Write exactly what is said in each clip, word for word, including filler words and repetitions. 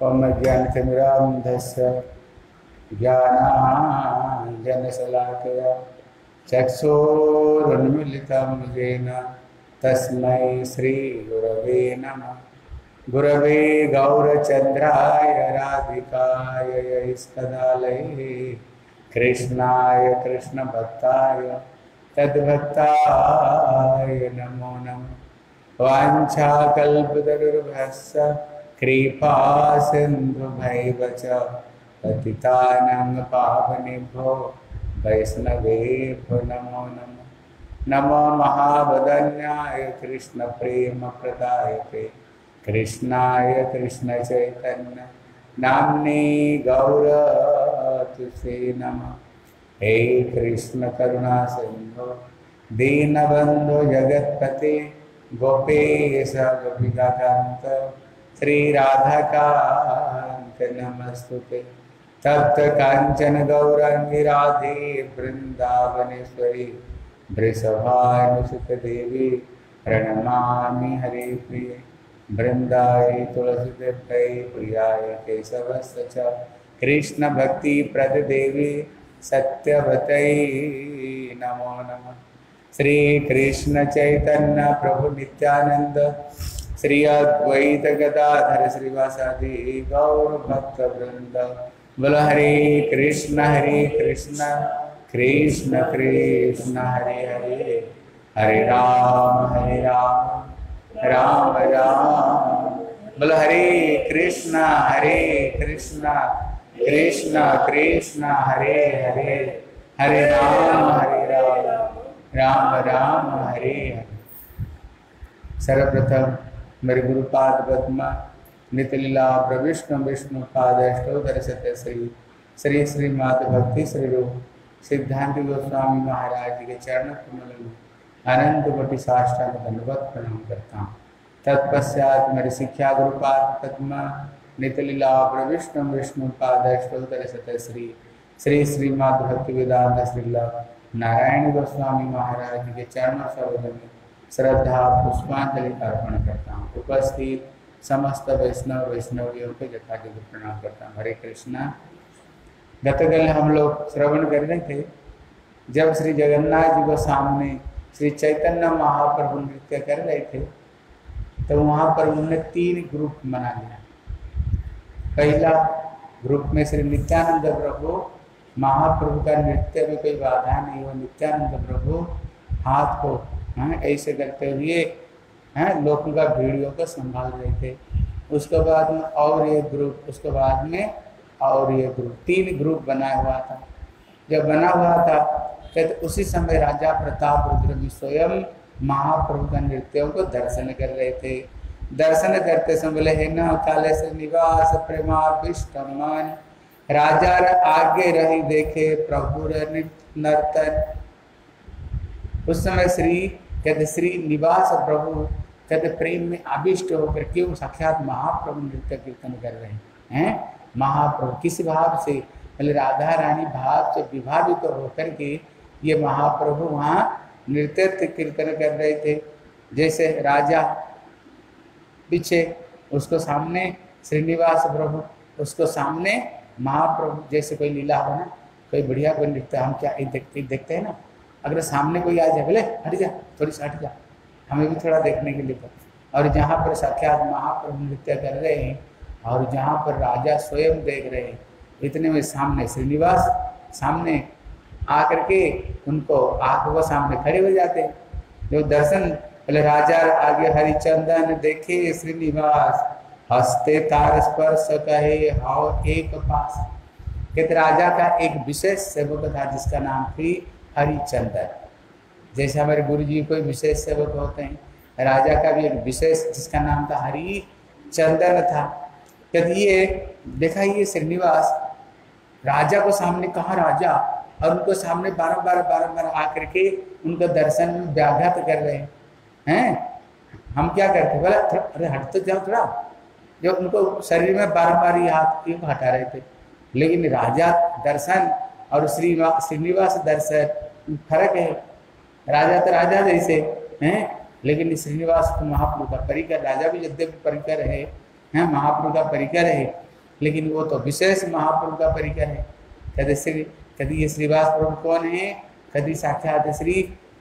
ओम ज्ञानतिमिरान्धस्य ज्ञानाञ्जनशलाकया चक्षुरुन्मीलितं येन तस्मै श्रीगुरवे नमः। गुरवे गौरचन्द्राय राधिकाय इष्टदालये कृष्णाय कृष्णभक्ताय तद्भक्ताय नमो नमः। वाञ्छाकल्पतरुर्भस्य कृपा सिन्धुभैव च पतितानां पावनेभ्यो वैष्णवेभ्यो नमो नमः। नमो महावदन्याय कृष्ण प्रेम प्रदायते कृष्णाय कृष्ण चैतन्य नाम्ने गौरतुसे नमः। हे कृष्ण करुणा सिंधु दीनबंधु जगत्पते गोपेश गोपिकान्त श्री राधाकांत नमस्तुते। तप्त कांचन गौरांगी राधे वृंदावनेश्वरी वृषभानुसुत देवी प्रणमामि हरे प्रिय। वृंदाई तुलसीदेव्यै प्रियाय केशवस्य च कृष्ण भक्ति प्रद देवी सत्यवतै नमो नमः। श्री कृष्ण चैतन्य प्रभु नित्यानंद श्री अद्वैत गदाधर श्रीवासादि गौर भक्त वृंद। बोलो हरे कृष्ण हरे कृष्ण कृष्ण कृष्ण हरे हरे हरे राम हरे राम राम राम। बोलो हरे कृष्ण हरे कृष्ण कृष्ण कृष्ण हरे हरे हरे राम हरे राम राम राम हरे हरे। सर्वप्रथम मेरे गुरुपाद पद्म नितलीला प्रविष्णु विष्णु पादष्टोदर सत्य श्री श्री श्री माता भक्ति श्री रूप सिद्धांत गोस्वामी महाराज जी के चरण कमल में अनंत कोटि साष्टांग दंडवत प्रणाम करता हूँ। तत्पश्चात मेरे शिक्षा गुरुपाद पद्म नितलीला प्रविष्णु विष्णु पादष्टोदर सत्य श्री श्री श्री माता भक्ति वेदांत श्रीला नारायण गोस्वामी महाराज जी के चरणों सरोज में श्रद्धा पुष्पांजलि अर्पण करता हूँ। उपस्थित समस्त वैष्णव वैष्णवियों को यथायोग्य प्रणाम करता हूँ। हरे कृष्णा। गतकल हम लोग श्रवण कर रहे थे जब श्री जगन्नाथ जी को सामने श्री चैतन्य महाप्रभु नृत्य कर रहे थे तो वहाँ पर उन्होंने तीन ग्रुप बना लिया। पहला ग्रुप में श्री नित्यानंद प्रभु महाप्रभु का नृत्य में कोई बाधा नहीं हो, नित्यानंद प्रभु हाथ को हाँ ऐसे करते हुए हैं लोगों का वीडियो को संभाल रहे थे। उसके बाद में और ये ग्रुप, उसके बाद में और ये ग्रुप, तीन ग्रुप बना हुआ था। जब बना हुआ था कहते उसी समय राजा प्रताप रुद्र भी स्वयं महाप्रभु का नृत्यों को दर्शन कर रहे थे। दर्शन करते समय बोले हे न काले से निवास प्रेमाभिष्टमान राजा आगे रही देखे प्रभु नर्तन। उस समय श्री कहते श्री निवास प्रभु कहते प्रेम में आविष्ट होकर क्यों साक्षात महाप्रभु नृत्य कीर्तन कर रहे हैं। महाप्रभु किस भाव से, पहले राधा रानी भाव से विभावित तो होकर के ये महाप्रभु वहाँ नृत्य कीर्तन कर रहे थे। जैसे राजा पीछे उसको सामने श्रीनिवास प्रभु, उसको सामने महाप्रभु। जैसे कोई लीला हो ना, कोई बढ़िया कोई नृत्य हम क्या देखते देखते हैं ना, अगर सामने कोई आ जाए बोले हट जा थोड़ी सा हट जा, हमें भी थोड़ा देखने के लिए। और जहाँ पर साक्षात महाप्रभु नृत्य कर रहे हैं और जहाँ पर राजा स्वयं देख रहे हैं, इतने में सामने श्रीनिवास सामने आकर के उनको आंखों को सामने खड़े हो जाते हैं। जो दर्शन पहले राजा आगे हरिचंदन देखे श्रीनिवास हंसते तार स्पर्श कहे हाउ एक पास। कहते राजा का एक विशेष सेवक था जिसका नाम थी हरिचंदन। जैसे हमारे गुरु जी कोई विशेष सेवक होते हैं, राजा का भी एक विशेष जिसका नाम था हरिचंदन था। कहते ये देखा ये श्रीनिवास राजा को सामने कहा राजा और उनको सामने बारंबार बारंबार आकर के उनका दर्शन में व्याघात कर रहे हैं। हम क्या करते बोला अरे हट तो जाओ थोड़ा, जो उनको शरीर में बारंबार ये हाथ क्यों हटा रहे थे। लेकिन राजा दर्शन और श्री श्रीनिवास दर्शन फर्क है। राजा तो राजा जैसे हैं, लेकिन श्रीनिवास तो महाप्रभु का परिकर, राजा भी यद्यपि परिकर है, हैं महाप्रभु का परिकर है, लेकिन वो तो विशेष महाप्रभु का परिकर है। कहते श्री कहते ये श्रीवास प्रभु कौन है? कहते साक्षात श्री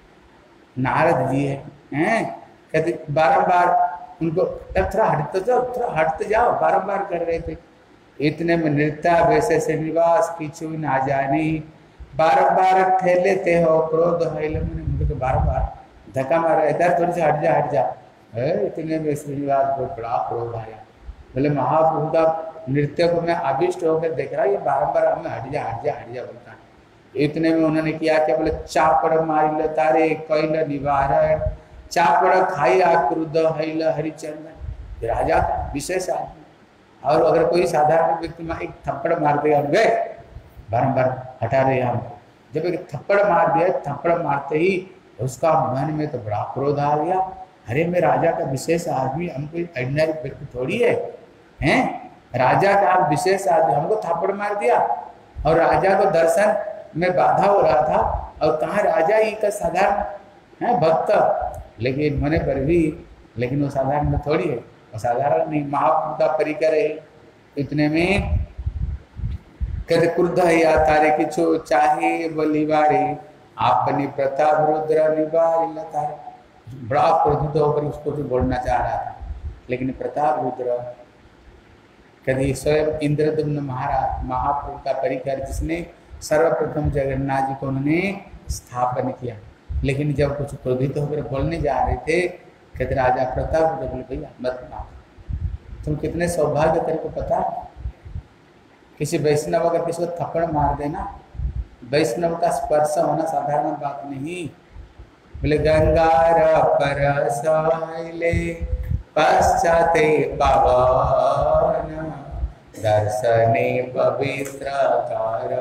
नारद जी है, हैं? कहते बारंबार उनको थोड़ा हटते जाओ, थोड़ा हटते जाओ, बारंबार कर रहे थे। इतने में नृत्या वैसे श्रीनिवास किचु ना जाने, बारंबार ठेले ते हो क्रोध है, मुझे तो बारंबार धक्का मारा, इधर थोड़ी सी हट जा हट जा। इतने में श्रीनिवास को बड़ा क्रोध आया, बोले महाप्रभु का नृत्य को मैं अभिष्ट होकर देख रहा, ये बारंबार हमें हट जा हट जा हट जा बोलता है। इतने में उन्होंने किया क्या? बोले चापड़ मारिल तारे कैल निवारण, चापड़ खाई क्रुद्ध हैल हरिचंदन। राजा का विशेष आदमी, और अगर कोई साधारण व्यक्ति में एक थप्पड़ मार देगा, गए बारंबार हटा रहे हम, जब एक थप्पड़ मार दिया, थप्पड़ मारते ही उसका मन में तो बड़ा क्रोध आ गया। अरे मैं राजा का विशेष आदमी, हम कोई ऑर्डिनरी व्यक्ति थोड़ी है, हैं? राजा का विशेष आदमी, हमको थप्पड़ मार दिया, और राजा को दर्शन में बाधा हो रहा था, और कहाँ राजा ही का साधारण है भक्त, लेकिन होने पर भी, लेकिन वो साधारण में थोड़ी है, वो साधारण नहीं, महाप्रभु का परिकर है। इतने में कहते क्रुद्ध या तारे किचो चाहे बलिवारे, आपने प्रताप रुद्र निवार तारे। बड़ा क्रोधित होकर उसको तो बोलना चाह रहा था, लेकिन प्रताप रुद्र कभी स्वयं इंद्रदुम्न महाराज महाप्रभु का परिकर, जिसने सर्वप्रथम जगन्नाथ जी को उन्होंने स्थापन किया, लेकिन जब कुछ क्रोधित होकर बोलने जा रहे थे, कहते राजा प्रताप रुद्र बोले भैया मत मार, तुम कितने सौभाग्य, तेरे को पता किसी वैष्णव अगर किसी को थप्पड़ मार देना, वैष्णव का स्पर्श होना साधारण बात नहीं। बोले गंगार पर साइले पश्चाते पावन, दर्शने पवित्र कार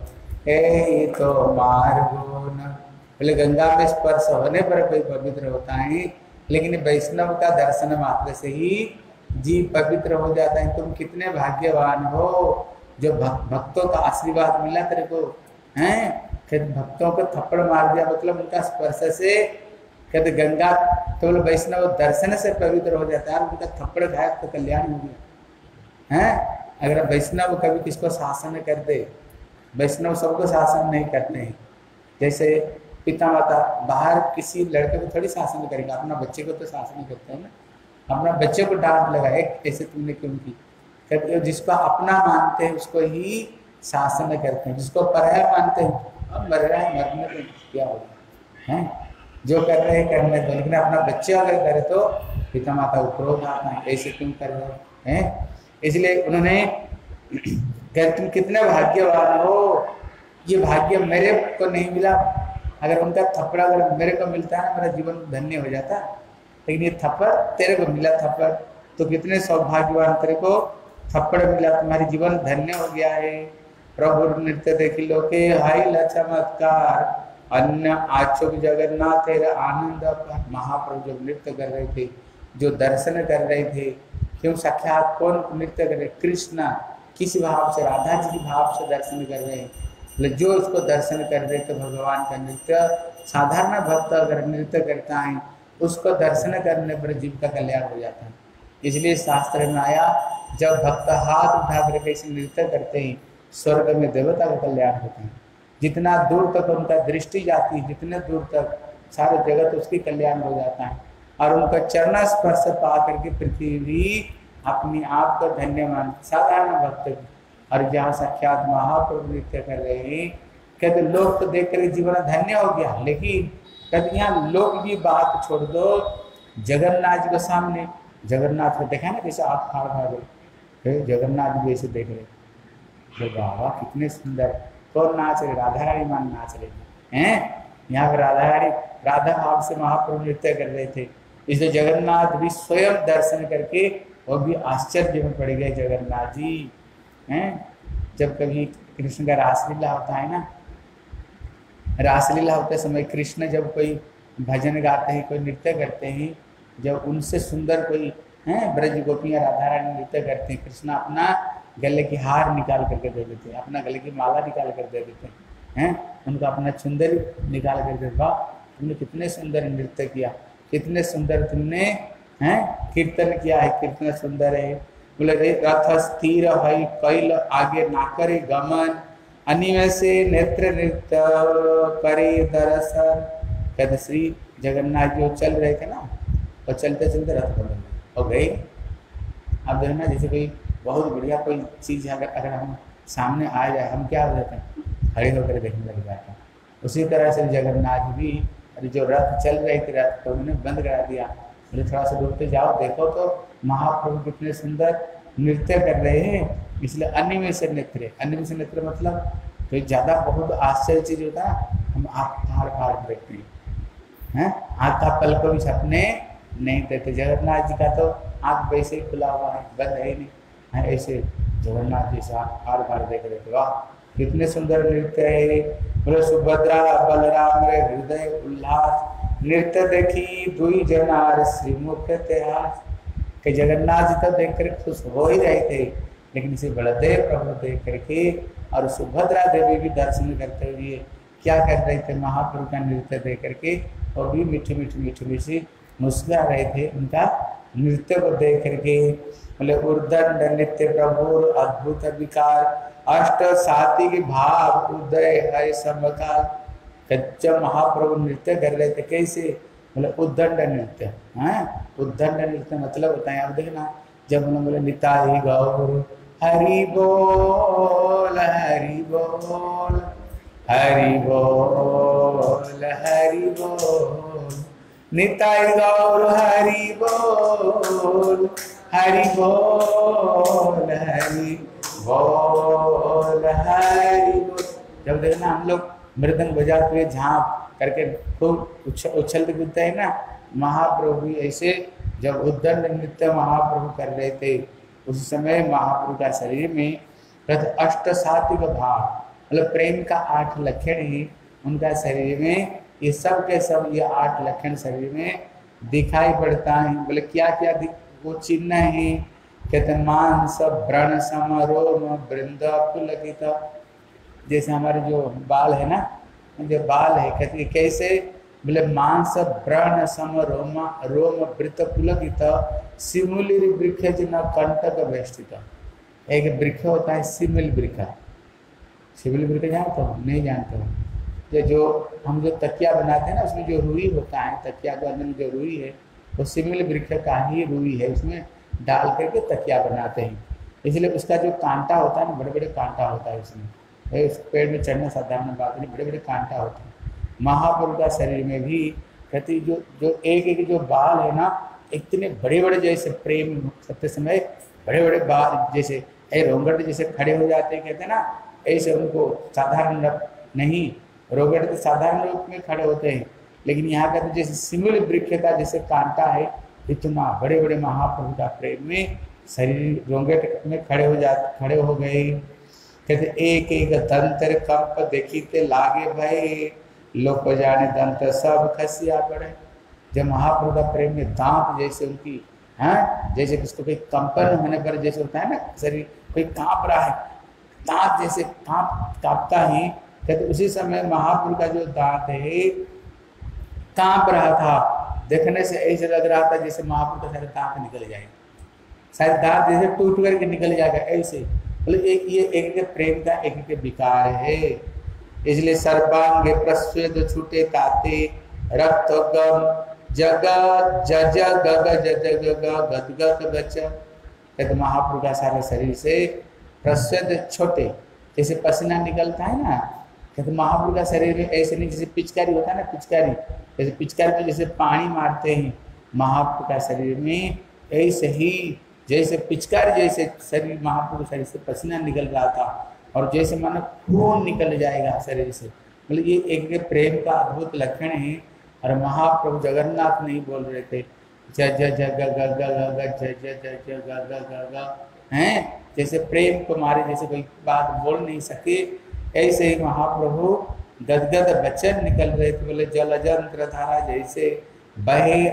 हे तो मार्गो न। बोले गंगा में स्पर्श होने पर कोई पवित्र होता है, लेकिन वैष्णव का दर्शन मात्र से ही जीव पवित्र हो जाता है। तुम कितने भाग्यवान हो जो भक्तों का आशीर्वाद मिला तेरे को, हैं? कहते भक्तों को थप्पड़ मार दिया, मतलब उनका स्पर्श से, कहते गंगा तो बोले वैष्णव दर्शन से पवित्र हो जाता है, उनका थप्पड़ खाया तो कल्याण हो गया, हैं? अगर वैष्णव कभी किसको शासन कर दे, वैष्णव सबको शासन नहीं करते हैं। जैसे पिता माता बाहर किसी लड़के को थोड़ी शासन करेगा, अपना बच्चे को तो शासन करते हैं ना, अपना बच्चे को डांट लगाए ऐसे तुमने क्यों की। कहते जिसको अपना मानते हैं उसको ही शासन करते हैं, जिसको पराया मानते हैं अब मर रहा है, मरने तो क्या होगा, हैं? जो कर रहे हैं करने दो, लेकिन अपना बच्चे अगर करे तो पिता माता को क्रोध आता है, ऐसे क्यों कर रहे हैं? इसलिए उन्होंने कहते तुम कितने भाग्यवान हो, ये भाग्य मेरे को नहीं मिला, अगर उनका थप्पड़ अगर मेरे को मिलता है मेरा जीवन धन्य हो जाता, लेकिन ये थप्पड़ तेरे को मिला थप्पड़, तो कितने सौभाग्यवान, तेरे को थप्पड़ मिला, तुम्हारी जीवन धन्य हो गया है। प्रभु नृत्य देखी लोके हाय चमत्कार, अन्य आचुक जगन्नाथ तेरा आनंद। महाप्रभु जब नृत्य कर रहे थे, जो दर्शन कर रहे थे, क्यों साक्षात कौन नृत्य कर रहे? कृष्ण किस भाव से? राधा जी के भाव से दर्शन कर रहे हैं। जो उसको दर्शन कर रहे थे भगवान का नृत्य, साधारण भक्त अगर नृत्य करता है उसको दर्शन करने पर जीव का कल्याण हो जाता है। इसलिए शास्त्र में आया जब भक्त हाथ उठा कर कैसे नृत्य करते हैं, स्वर्ग में देवता का कल्याण होता है। जितना दूर तक उनका दृष्टि जाती है, जितने दूर तक सारे जगत उसकी कल्याण हो जाता है, और उनका चरण स्पर्श पा करके पृथ्वी भी अपने आप को धन्य मानती, साधारण भक्त। और जहाँ साक्षात महाप्रभु नृत्य कर रहे हैं, कहते लोग तो देख कर जीवन धन्य हो गया, लेकिन कहते यहाँ लोग भी बात छोड़ दो, जगन्नाथ जी के सामने, जगन्नाथ को देखा ना जैसे आप फाड़ फाड़ गए, जगन्नाथ जी ऐसे देख रहे, तो बाबा कितने सुंदर, कौन नाच रहे? राधा रानी मान नाच रहे हैं। यहाँ पर राधा रानी राधा भाव से महाप्रभु नृत्य कर रहे थे, इसलिए जगन्नाथ भी स्वयं दर्शन करके वो भी आश्चर्य में पड़ गए। जगन्नाथ जी हैं, जब कभी कृष्ण का रासलीला होता है ना, रासलीला होते समय कृष्ण जब कोई भजन गाते हैं, कोई नृत्य करते हैं, जब उनसे सुंदर कोई हैं ब्रज गोपियाँ राधा रानी नृत्य करते हैं, कृष्ण अपना गले की हार निकाल करके दे देते हैं, अपना गले की माला निकाल कर दे देते हैं, हैं उनका अपना चुंदरी निकाल कर देते, वाह तुमने कितने सुंदर नृत्य किया, कितने सुंदर तुमने हैं कीर्तन किया है, कितना सुंदर है। बोले रथ स्थिर है कैल आगे ना करे गमन, अनिव से नेत्र नृत्य करे दर्शन। कहते श्री जगन्नाथ जो चल रहे थे ना, और चलते चलते रथ पकड़ गए और गए। अब देखना जैसे कोई बहुत बढ़िया कोई चीज़ अगर अगर हम सामने आ जाए, हम क्या हो जाते हैं, खड़े होकर देखने लग जाते हैं। उसी तरह से जगन्नाथ भी जो रथ चल रहे थे, रथ को उन्होंने बंद करा दिया। बोले थोड़ा सा रुकते जाओ, देखो तो महाप्रभु कितने सुंदर नृत्य कर रहे हैं। इसलिए अन्य में से नृत्य, अन्य में से नृत्य मतलब तो ज़्यादा बहुत आश्चर्य चीज़ होता है, हम आँख फाड़ फाड़ देखते हैं, आँख का पल को भी छपने नहीं देते। जगन्नाथ जी का तो आँख वैसे ही खुला हुआ है, बंद है ही नहीं है, ऐसे जगन्नाथ जी से आँख फाड़ फाड़ देख रहे थे। वाह कितने सुंदर नृत्य है। बोले सुभद्रा बलराम रे हृदय उल्लास, नृत्य देखी दुई जनार श्रीमुख इतिहास। कि जगन्नाथ जी तो देख कर खुश हो ही रहे थे, लेकिन इसे बलदेव प्रभु देख करके और सुभद्रा देवी भी दर्शन करते हुए क्या कर रहे थे, महाप्रभु का नृत्य देख करके और भी मीठी मीठी मीठी मीठी मुस्कुरा रहे थे उनका नृत्य को देख करके। बोले उर्दंड नृत्य प्रभु अद्भुत विकार, अष्ट सात्विक भाव उदय है समकाल। जब महाप्रभु नृत्य कर रहे थे कैसे, बोले उद्दंड नृत्य। हाँ उद्दंड नृत्य मतलब होता है, आप देखना जब उन्होंने बोले निताई गौर हरि बोल हरि बोल हरि बोल हरि बोल, निताई गौर हरि बोल हरि बोल हरि बोल हरि बोल। जब देखना हम लोग मृदंग बजाते हुए झांप करके खूब उछल उछलते कूदते हैं ना, महाप्रभु भी ऐसे जब उद्दंड नृत्य महाप्रभु कर रहे थे उस समय महाप्रभु का शरीर में कहते अष्ट सात्विक भाव मतलब प्रेम का आठ लक्षण ही उनका शरीर में, ये सब के सब ये आठ लक्षण शरीर में दिखाई पड़ता है। बोले क्या क्या वो चिन्ह है, कहते मांस व्रण सम रोम वृंद पुलकित। जैसे हमारे जो बाल है ना, जो बाल है कहते कैसे, बोले मांस व्रण सम रोम रोम वृत पुलकित, सिमुली वृक्ष न कंटक वेष्टित। एक वृक्ष होता है सिमिल वृक्ष, सिमिल वृक्ष जानते हो नहीं जानते हो, जो जो हम जो तकिया बनाते हैं ना उसमें जो रुई होता है, तकिया के अंदर में जो रुई है वो सिमिल वृक्ष का ही रुई है, उसमें डाल करके तकिया बनाते हैं। इसलिए उसका जो कांटा होता है ना, बड़े बड़े कांटा होता है उसमें, उस पेड़ में चढ़ना साधारण बात नहीं, बड़े बड़े कांटा होते हैं। महाप्रभु का शरीर में भी कहती जो जो एक एक जो बाल है ना, इतने बड़े बड़े जैसे प्रेम सत्य समय बड़े बड़े बाल जैसे ए रोंगट जैसे खड़े हो जाते हैं कहते हैं ना, ऐसे उनको साधारण नहीं, रोंगट तो साधारण रूप में खड़े होते हैं, लेकिन यहाँ कहते जैसे सिमिल वृक्ष का जैसे कांटा है, इतना बड़े बड़े महाप्रभु का प्रेम में शरीर रोंगट में खड़े हो जा खड़े हो गए। कहते एक एक दंतर कंप देखीते लागे भय, लोग जाने दंत सब खसिया पड़े। जब महाप्रभु का प्रेम में दांत जैसे उनकी हाँ जैसे उसको कोई कंपन होने पर जैसे होता है ना शरीर कोई कांप रहा है, दांत जैसे कांप कांपता है, कहते उसी समय महाप्रभु का जो दांत है कांप रहा था। देखने से ऐसे लग रहा था जैसे महाप्रभु का सारे दांत निकल जाएगा, शायद दांत जैसे टूट करके निकल जाएगा ऐसे। बोले एक ये एक एक प्रेम का एक एक विकार है, इसलिए सर्वांगे प्रस्वेद छूटे ताते रक्त गम जग जज गग जज गग गदगद गच। कहते महाप्रभु का सारे शरीर से प्रस्वेद छोटे जैसे पसीना निकलता है ना, कहते महाप्रभु का शरीर में ऐसे नहीं जैसे पिचकारी होता है ना, पिचकारी जैसे पिचकारी में जैसे पानी मारते हैं, महाप्रभु का शरीर में ऐसे ही जैसे पिचकारी जैसे शरीर महाप्रभु शरीर से पसीना निकल रहा था, और जैसे मानो खून निकल जाएगा शरीर से। मतलब ये एक एक प्रेम का अद्भुत लक्षण है। और महाप्रभु जगन्नाथ नहीं बोल रहे थे ज ज ज ग ग ग ग ज ज ज ज ग ग ग ग हैं, जैसे प्रेम को मारे जैसे कोई बात बोल नहीं सके, ऐसे ही महाप्रभु गदगद वचन निकल रहे थे। बोले जल जंत्र धारा जैसे बहे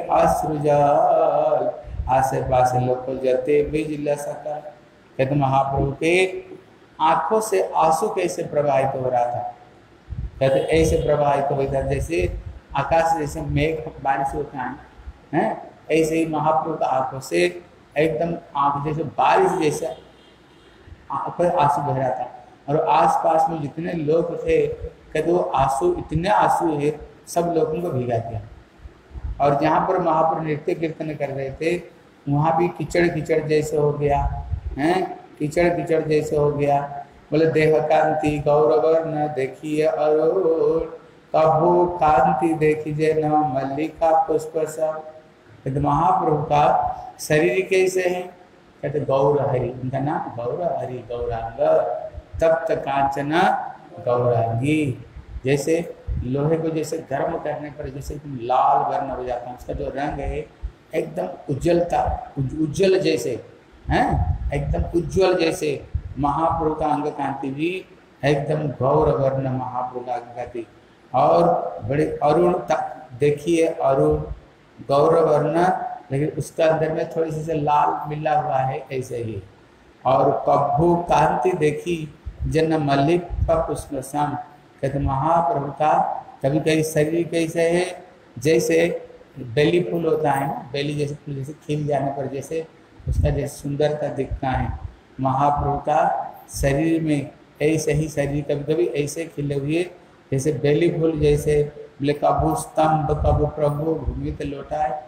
अश्रुजल, आसे पास लोग जते बिजल सका। कहते महाप्रभु के आंखों से आंसू कैसे प्रवाहित हो रहा था, कहते ऐसे प्रवाहित हो था जैसे आकाश जैसे मेघ बारिश होता है हैं, ऐसे ही महाप्रभु का आंखों से एकदम आंख जैसे बारिश जैसा आंख पर आंसू बह रहा था। और आसपास में जितने लोग थे कहते वो आंसू इतने आंसू है, सब लोगों को भिगा दिया। और जहाँ पर महाप्रभु नृत्य कीर्तन कर रहे थे वहाँ भी कीचड़ कीचड़ जैसे हो गया हैं, कीचड़ कीचड़ जैसे हो गया। बोले देह कांति गौरव न देखिए अरुण, कभू कांति देखिए न मल्लिका पुष्प सब। कहते महाप्रभु का शरीर कैसे है, कहते गौर हरि, उनका नाम गौर हरि गौरांग तप्त कांचन गौरांगी। जैसे लोहे को जैसे गर्म करने पर जैसे एकदम लाल वर्ण हो जाता है, उसका जो रंग है एकदम उज्जवलता उज्जवल जैसे हैं, एकदम उज्जवल जैसे महाप्रभु का अंग कांति भी एकदम गौर वर्ण महाप्रभु का अंग कांति। और बड़े अरुण देखिए अरुण गौर वर्ण, लेकिन उसका अंदर में थोड़ी सी से लाल मिला हुआ है ऐसे ही। और कभू कांति देखी जन मल्लिक पुष्प सम, कहते महाप्रभु का कभी कभी शरीर कैसे है जैसे बेली फूल होता है ना, बेली जैसे फूल जैसे खिल जाने पर जैसे उसका जैसे सुंदरता दिखता है, महाप्रभु का शरीर में ऐसे ही शरीर कभी कभी ऐसे खिले हुए जैसे बेली फूल जैसे। बोले कभू स्तंभ कभू प्रभु भूमित लौटा है,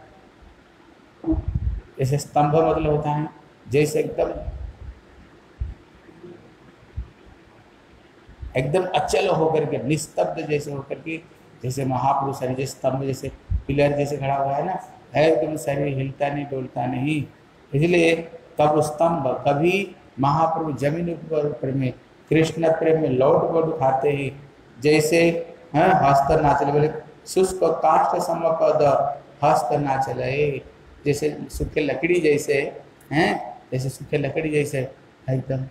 जैसे स्तंभ मतलब होता है जैसे एकदम एकदम अचल होकर के निस्तब्ध जैसे होकर के, जैसे महापुरुष शरीर जैसे स्तंभ जैसे पिलर जैसे खड़ा हुआ है ना, एकदम शरीर हिलता नहीं डोलता नहीं। इसलिए कब स्तंभ कभी महाप्रभु जमीन पर में कृष्ण प्रेम में लौट लौट खाते ही जैसे हैं हस्त ना चले। बोले शुष्क काष्ठ समपद हस्त ना चले, जैसे सूखे लकड़ी जैसे हैं, जैसे सूखे लकड़ी जैसे एकदम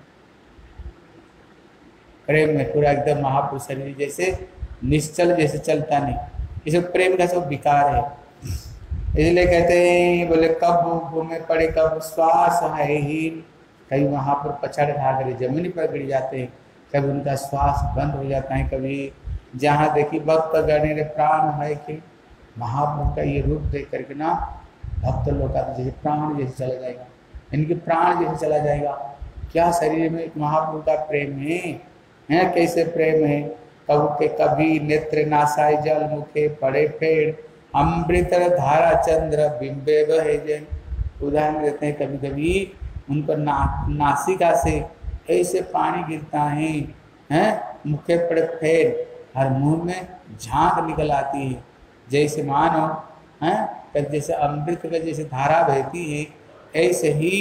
प्रेम में पूरा एकदम महापुरुष शरीर जैसे निश्चल जैसे चलता नहीं। इसे प्रेम का सब विकार है। इसलिए कहते हैं बोले कब घूमे पड़े कब श्वास है हीन, कभी वहाँ पर पछाड़ खा कर जमीन पर गिर जाते हैं, कभी उनका श्वास बंद हो जाता है। कभी जहाँ देखी भक्त गणे प्राण है कि महाप्रभु का ये रूप देख करके ना भक्त लोग का जैसे प्राण जैसे चला जाएगा, इनके प्राण जैसे चला जाएगा। क्या शरीर में महाप्रभु का प्रेम है, है कैसे प्रेम है। कब के कभी नेत्र नासाय जल मुखे पड़े पेड़, अमृत धारा चंद्र बिंबे बहे जय। उदाहरण देते हैं कभी कभी उनको ना नासिका से ऐसे पानी गिरता है, हैं मुखे पड़े पेड़ और मुंह में झांक निकल आती है, जैसे मानो हैं जैसे अमृत का जैसे धारा बहती है, ऐसे ही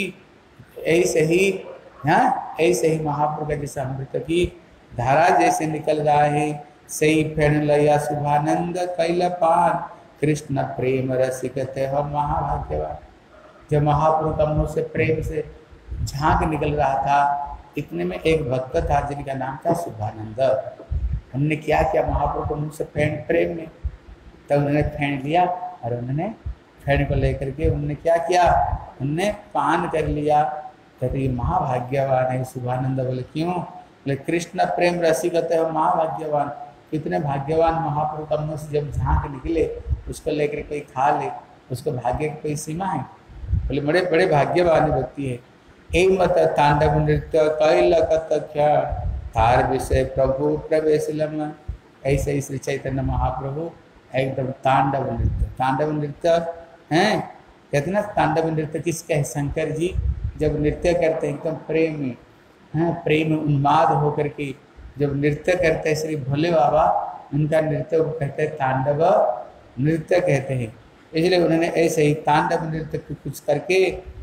ऐसे ही हाँ ऐसे ही महाप्रभु का जैसे अमृत की धारा जैसे निकल रहा है। सही फेण लया शुभानंद कैल पान, कृष्ण प्रेम रसिकते हम महाभाग्यवान। जब महाप्रभु का मुँह से प्रेम से झांक निकल रहा था, इतने में एक भक्त था जिनका नाम था शुभानंद। उन्होंने क्या किया महाप्रभु को मुँह से फेण प्रेम में, तब उन्होंने फेण लिया और उन्होंने फेण को लेकर के उन्होंने क्या किया, उन्होंने पान कर लिया। कहते ये महाभाग्यवान है शुभानंद। बोले क्यों, बोले कृष्ण प्रेम रसिकते हम महाभाग्यवान। कितने भाग्यवान महाप्रभु का मुँह से जब झांक निकले उसको लेकर कोई खा ले, उसको भाग्य की कोई सीमा है। बोले बड़े बड़े भाग्यवान व्यक्ति है। एक मत तांडव नृत्य कैल कथ्य तार विषय प्रभु प्रवेश लम। ऐसे ही श्री चैतन्य महाप्रभु एकदम तांडव नृत्य तांडव नृत्य हैं, कहते ना तांडव नृत्य किसका है, शंकर जी जब नृत्य करते हैं एकदम प्रेम में हैं, प्रेम उन्माद होकर के जब नृत्य करते हैं श्री भोले बाबा, उनका नृत्य को कहते हैं तांडव नृत्य कहते हैं। इसलिए उन्होंने ऐसे ही तांडव नृत्य कुछ करके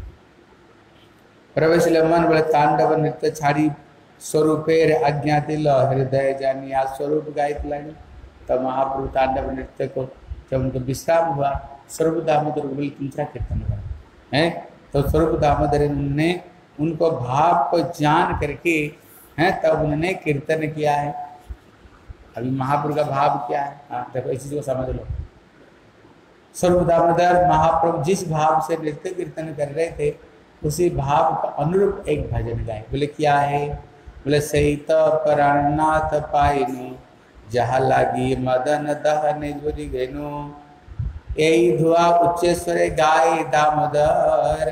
प्रवेश लमन। बोले तांडव नृत्य छाड़ी स्वरूपेर अज्ञाति ल हृदय जानी, आज स्वरूप गायक लानी। तब महाप्रभु तांडव नृत्य को जब उनको विश्राम हुआ, स्वरूप दामोदर बोले तीसरा कीर्तन हुआ है, तो स्वरूप दामोदर ने उनको भाव को जान करके हैं तब उन्होंने कीर्तन किया है। अभी महाप्रभु का भाव क्या है, हाँ देखो इस चीज को समझ लो। स्वरूप दामोदर महाप्रभु जिस भाव से नृत्य कीर्तन कर रहे थे उसी भाव का अनुरूप एक भजन गाए। बोले क्या है, बोले सहित प्राणनाथ पाइनु, जहाँ लागी मदन दहने झुरी गनु। यही धुआ उच्चेश्वर गाय दामोदर,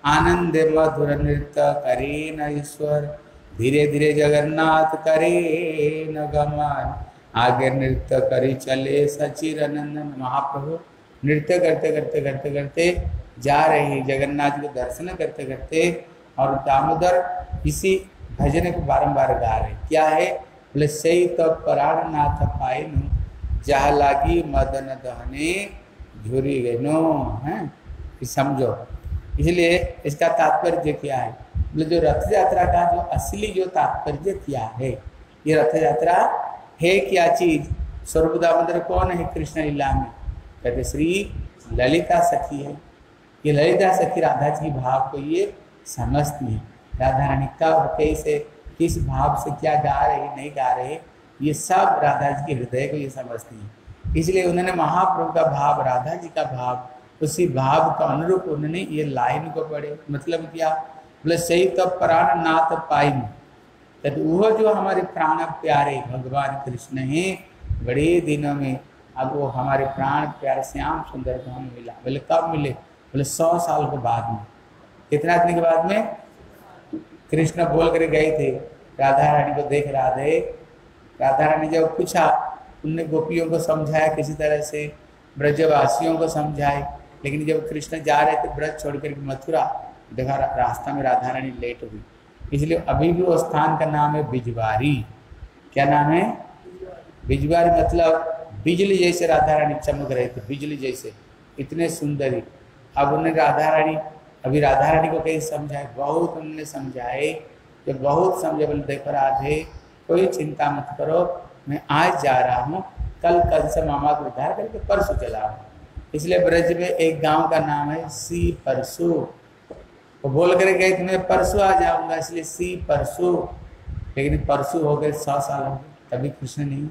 आनंद मधुर नृत्य करे न ईश्वर, धीरे धीरे जगन्नाथ करे न गमन, आगे नृत्य करी चले सचिर नंदन। महाप्रभु नृत्य करते करते करते करते जा रहे हैं, जगन्नाथ को दर्शन करते करते, और दामोदर इसी भजन को बारंबार गा रहे। क्या है बोले, सही तो प्राण नाथ पाइनु, जहाँ लागी मदन दहने झुरी गए नो है, समझो। इसलिए इसका तात्पर्य क्या है बोले, जो रथ यात्रा का जो असली जो तात्पर्य क्या है, ये रथ यात्रा है क्या चीज। स्वरूप दामोदर कौन है कृष्ण लीला में, कहते श्री ललिता सखी है। ये ललिता सखी राधा जी के भाव को ये समझती है, राधा रानी कब कैसे किस भाव से क्या गा रहे नहीं गा रहे, ये सब राधा जी के हृदय को ये समझती है। इसलिए उन्होंने महाप्रभु का भाव, राधा जी का भाव, उसी भाव का अनुरूप उन्होंने ये लाइन को पढ़े। मतलब क्या बोले, सही तो प्राण नाथ पाइन, तो वो जो हमारे प्राण प्यारे भगवान कृष्ण हैं, बड़े दिनों में अब वो हमारे प्राण प्यारे श्याम सुंदर को हमें मिला। बोले कब मिले बोले, सौ साल के बाद में। कितना दिन के बाद में? कृष्ण बोल कर गए थे राधा रानी को, देख राधे। राधा रानी जब पूछा, उनने गोपियों को समझाया किसी तरह से, ब्रजवासियों को समझाए, लेकिन जब कृष्ण जा रहे थे ब्रज छोड़कर मथुरा, देखा रास्ता में राधा रानी लेट हुई। इसलिए अभी भी वो स्थान का नाम है बिजवारी। क्या नाम है? बिजवारी। मतलब बिजली जैसे राधा रानी चमक रहे थे, बिजली जैसे, इतने सुंदरी। अब उन्हें राधा रानी, अभी राधा रानी को कहीं समझाए, बहुत उन्होंने समझाए, जब बहुत समझे बोले देखो राधे कोई चिंता मत करो, मैं आज जा रहा हूँ, कल कल से मामा को उद्धार करके परसों चला हूँ। इसलिए ब्रज में एक गांव का नाम है सी परसू। वो बोल कर गए कि मैं परसों आ जाऊंगा, इसलिए सी परसू। लेकिन परसों हो गए, सौ साल हो गए, तभी कृष्ण नहीं।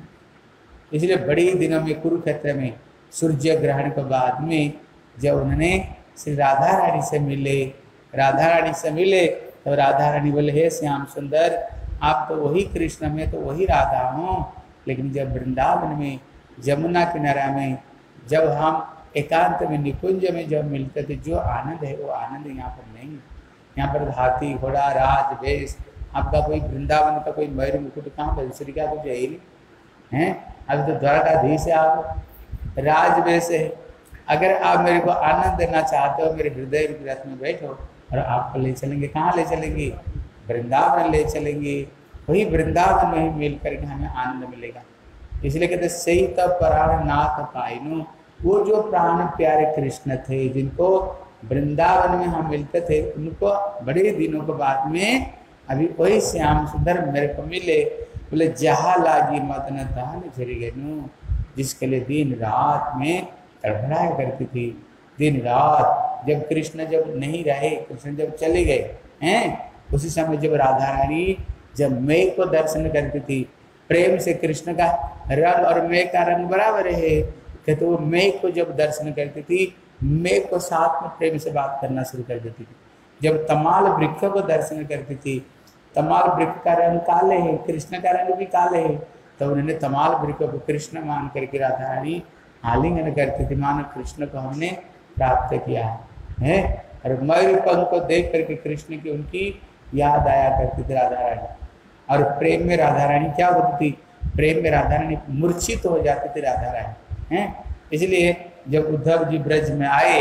इसलिए बड़ी दिनों में कुरुक्षेत्र में सूर्य ग्रहण के बाद में जब उन्होंने श्री राधा रानी से मिले, राधा रानी से मिले तो राधा रानी बोले, हे श्याम सुंदर, आप तो वही कृष्ण, में तो वही राधा हूँ। लेकिन जब वृंदावन में यमुना किनारा में जब हम एकांत में निकुंज में जब मिलते थे, जो आनंद है वो आनंद यहाँ पर नहीं है। यहाँ पर हाथी घोड़ा राज वेश, आपका कोई वृंदावन का कोई मयूर मुकुट कहाँ बंसुरी का कुछ है ही हैं। अभी तो द्वारकाधीश से आप राज वेश है। अगर आप मेरे को आनंद देना चाहते हो, मेरे हृदय रथ में बैठो और आपको ले चलेंगे। कहाँ ले चलेंगे? वृंदावन ले चलेंगे। वही वृंदावन में ही मिल करके हमें आनंद मिलेगा। इसलिए कहते सही तब प्राण नाथ पाइनु, वो जो प्राण प्यारे कृष्ण थे जिनको वृंदावन में हम मिलते थे, उनको बड़े दिनों के बाद में अभी वही श्याम सुंदर मेरे को मिले। बोले जहाँ लागी मदन दान झरी गनु, जिसके लिए दिन रात में तड़फड़ाया करती थी। दिन रात जब कृष्ण जब नहीं रहे, कृष्ण जब चले गए हैं, उसी समय जब राधा रानी जब मेघ को दर्शन करती थी, प्रेम से कृष्ण का रंग और मेघ का रंग बराबर है, कहते वो मेघ को जब दर्शन करती थी, मेघ को साथ में प्रेम से बात करना शुरू कर देती थी। जब तमाल वृक्ष को दर्शन करती थी, तमाल वृक्ष का रंग काले है, कृष्ण का रंग भी काले है, तो उन्होंने तमाल वृक्ष को कृष्ण मान करके राधा रानी आलिंगन करती थी, मानो कृष्ण को हमने प्राप्त किया है। और मयूर पंख को देख करके कृष्ण की उनकी याद आया करती थी राधा रानी। और प्रेम में राधा रानी क्या होती थी? प्रेम में राधा रानी मूर्छित तो हो जाती थी राधा रानी हैं। इसलिए जब उद्धव जी ब्रज में आए,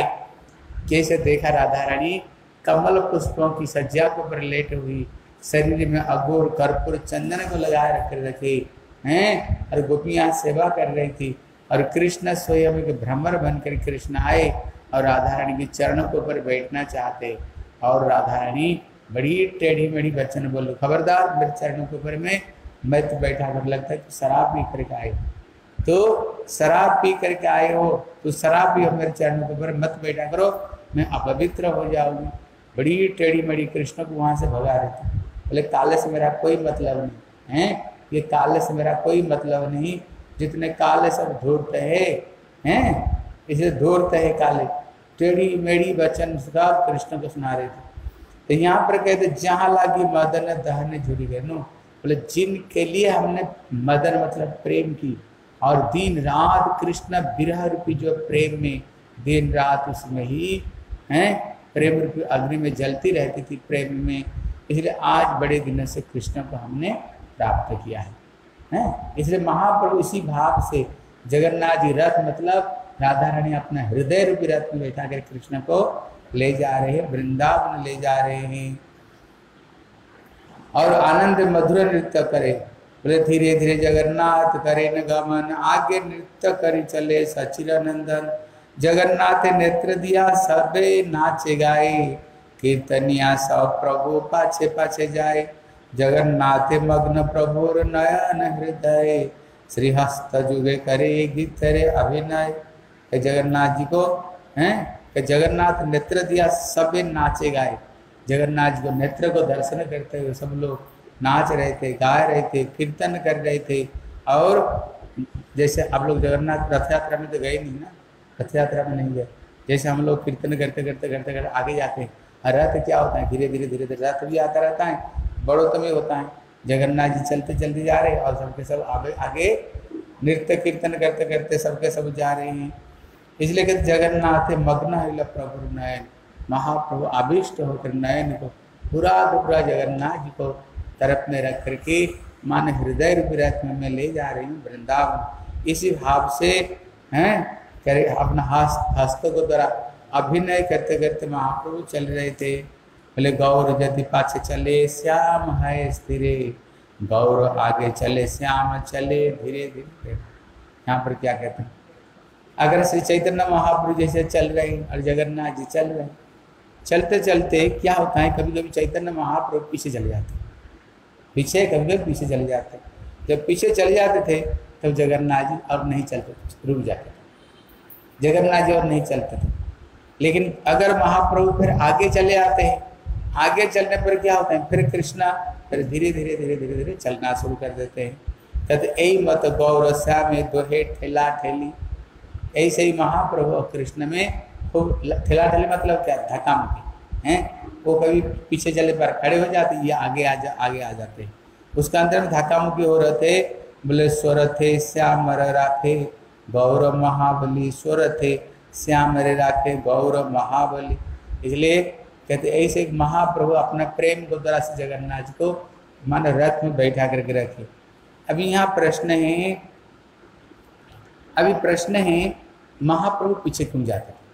कैसे देखा राधा रानी कमल पुष्पों की सज्जा के ऊपर लेट हुई, शरीर में अगोर कर्पूर चंदन को लगाए रख रखे हैं, और गोपियाँ सेवा कर रही थी। और कृष्ण स्वयं के भ्रमर बनकर कृष्ण आए और राधा रानी के चरणों के ऊपर बैठना चाहते, और राधा रानी बड़ी टेढ़ी मेढ़ी वचन बोलो, खबरदार मेरे चरणों के ऊपर में मत बैठा कर। लगता है कि शराब पी करके आए, तो शराब पी करके आए हो तो शराब भी मेरे चरणों के ऊपर मत बैठा करो, मैं अपवित्र हो जाऊंगी। बड़ी टेढ़ी मेढ़ी कृष्ण को वहाँ से भगा रहे थे। बोले काले से मेरा कोई मतलब नहीं है, ये काले से मेरा कोई मतलब नहीं, जितने काले सब धूर्त है हैं, इसे धूर्त है काले। टेढ़ी मेढ़ी वचन सब कृष्ण को सुना रहे थे। तो यहाँ पर कहते जहाँ लागी मदन दहन झुरी गए नो, बोले जिनके लिए हमने मदन मतलब प्रेम की, और दिन रात कृष्ण विरह रूपी जो प्रेम में दिन रात उसमें ही हैं, प्रेम रूपी अग्नि में जलती रहती थी प्रेम में, इसलिए आज बड़े दिनों से कृष्ण को हमने प्राप्त किया है, हैं? इसलिए महाप्रभु इसी भाव से जगन्नाथ जी रथ मतलब राधा रानी अपना हृदय रूपी रथ में बैठा कर कृष्ण को ले जा रहे हैं, वृंदावन ले जा रहे हैं और आनंद मधुर नृत्य करे। बोले धीरे धीरे जगन्नाथ करे न गमन, आगे नृत्य करी चले सचिदानंदन। जगन्नाथ नेत्र दिया सबे नाचे गाए, कीर्तनिया सब प्रभु पाछे पाछे जाए। जगन्नाथ मग्न प्रभुर नयन हृदय, श्री हस्त जुगे करे गीत रे अभिनय। जगन्नाथ जी को हैं कि जगन्नाथ नेत्र दिया सबे नाचे गाए। जगन्नाथ जी को नेत्र को दर्शन करते हुए सब लोग नाच रहे थे, गा रहे थे, कीर्तन कर रहे थे। और जैसे आप लोग जगन्नाथ रथ यात्रा में तो गए नहीं ना, रथ यात्रा में नहीं गए, जैसे हम लोग कीर्तन करते करते करते करते आगे जाते हैं। रथ क्या होता है, धीरे धीरे धीरे धीरे रथ भी आता रहता है, बड़ों में होता है। जगन्नाथ जी चलते चलते जा रहे हैं और सबके सब आगे आगे नृत्य कीर्तन करते करते सबके सब जा रहे हैं। इसलिए कहते जगन्नाथ मग्न हिल प्रभु नयन, महाप्रभु आविष्ट होकर नयन को पूरा पूरा जगन्नाथ जी को तरफ में रख करके मान हृदय रूपी रथ में मैं ले जा रही हूँ वृंदावन। इसी भाव से हैं करे अपना हस्त हस्तों को द्वारा अभिनय करते करते महाप्रभु चल रहे थे। बोले गौर यदि पाछे चले श्याम है स्थिरे, गौर आगे चले श्याम चले धीरे धीरे। यहाँ पर क्या कहते हैं, अगर श्री चैतन्य महाप्रभु जैसे चल रहे हैं और जगन्नाथ जी चल रहे हैं, चलते चलते क्या होता है कभी कभी चैतन्य महाप्रभु पीछे चले जाते, पीछे कभी कभी पीछे चले जाते। जब पीछे चले जाते थे तब तो जगन्नाथ जी अब नहीं चलते, रुक जाते थे, जगन्नाथ जी और नहीं चलते थे। लेकिन अगर महाप्रभु फिर आगे चले आते हैं, आगे चलने पर क्या होता है, फिर कृष्णा फिर धीरे धीरे धीरे धीरे धीरे चलना शुरू कर देते हैं। तब यही मत गौर श्याम दोहे ठेला ठेली, ऐसे ही महाप्रभु और कृष्ण में खूब ठेला ठेली मतलब क्या, धक्का मुक्की हैं। वो कभी पीछे चले पर खड़े हो जाते, ये आगे आ जा आगे आ जाते। उसका अंदर में धक्का मुक्की हो रहे थे। बोले स्वर थे श्याम रे राखे गौरव महाबली, स्वर थे श्याम रे राखे गौरव महाबली। इसलिए कहते ऐसे एक महाप्रभु अपना प्रेम को द्वारा से जगन्नाथ को मान रथ में बैठा करके रखे। अभी यहाँ प्रश्न है, अभी प्रश्न है महाप्रभु पीछे क्यों जाते थे।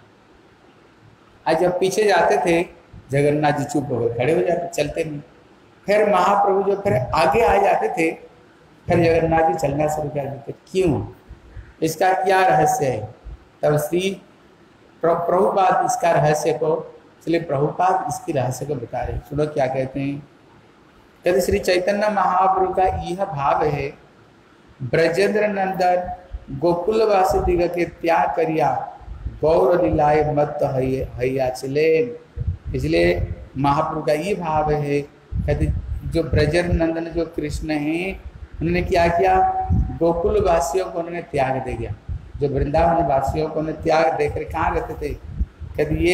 आज जब पीछे जाते थे जगन्नाथ जी चुप हो गए, खड़े हो जाते, चलते नहीं। फिर महाप्रभु जो फिर आगे आ जाते थे, फिर जगन्नाथ जी चलना शुरू कर देते। क्यों, इसका क्या रहस्य है। तब श्री प्रभुपाद इसका रहस्य को, इसलिए प्रभुपाद इसकी रहस्य को बता रहे। सुनो क्या कहते हैं। कहते श्री चैतन्य महाप्रभु का यह भाव है, ब्रजेंद्र नंदन गोकुलवासी दिग के त्याग करिया, गौर लीलाए मत हैया चले। इसलिए महाप्रभु का ये भाव है, कहते जो ब्रजेंद्र नंदन जो कृष्ण हैं उन्होंने क्या किया, गोकुल वासियों को उन्होंने त्याग दे दिया। जो वृंदावन वासियों को उन्होंने त्याग देकर कहाँ रहते थे, कहते ये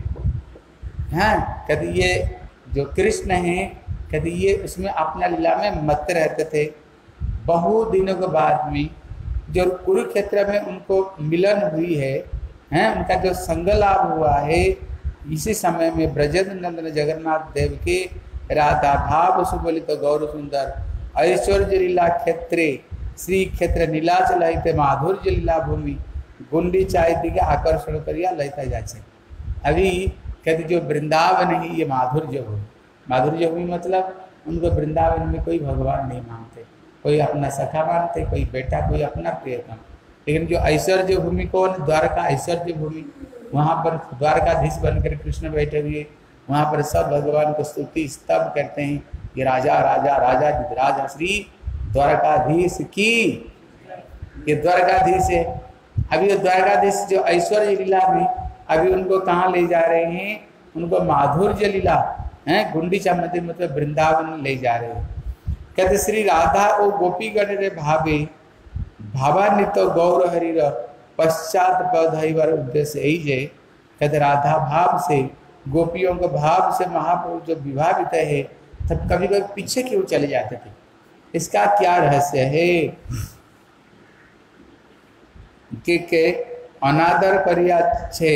हाँ कहते ये जो कृष्ण हैं, कहते ये उसमें अपना लीला में मत रहते थे। बहुत दिनों के बाद में जो कुरुक्षेत्र में उनको मिलन हुई है, हैं उनका जो संग लाभ हुआ है, इसी समय में ब्रजेंद्र नंदन जगन्नाथ देव के राधा भाव सुबलित तो गौर सुंदर ऐश्वर्य लीला क्षेत्रे श्री क्षेत्र नीलाचल लहित माधुर्य लीला भूमि गुंडी चाय दिखे आकर्षण करिया लहता जाचे। अभी कहते जो वृंदावन है ये माधुर्य भूमि, माधुर्य भूमि मतलब उनको वृंदावन में कोई भगवान नहीं मानते, कोई अपना सखा मानते, कोई बेटा, कोई अपना प्रियतम। लेकिन जो ऐश्वर्य भूमि कौन, द्वारका ऐश्वर्य भूमि, वहाँ पर द्वारकाधीश बनकर कृष्ण बैठे हुए, वहाँ पर सब भगवान को स्तुति स्तव करते हैं। ये राजा राजा राजा राजा श्री द्वारकाधीश की, ये द्वारकाधीश है। अभी ये द्वारकाधीश जो ऐश्वर्य लीला में अभी उनको कहाँ ले जा रहे हैं, उनको माधुर्य लीला है गुंडीचा मंदिर मतलब वृंदावन ले जा रहे हैं। कहते श्री राधा ओ गोपी गण रे भावे भावान्वित गौर हरिर पश्चात पौधर उद्देश्य यही है। कहते राधा भाव से गोपियों के भाव से महाप्रभु जब विभावित है तब कभी कभी पीछे क्यों चले जाते थे, इसका क्या रहस्य है। के के अनादर करिया छे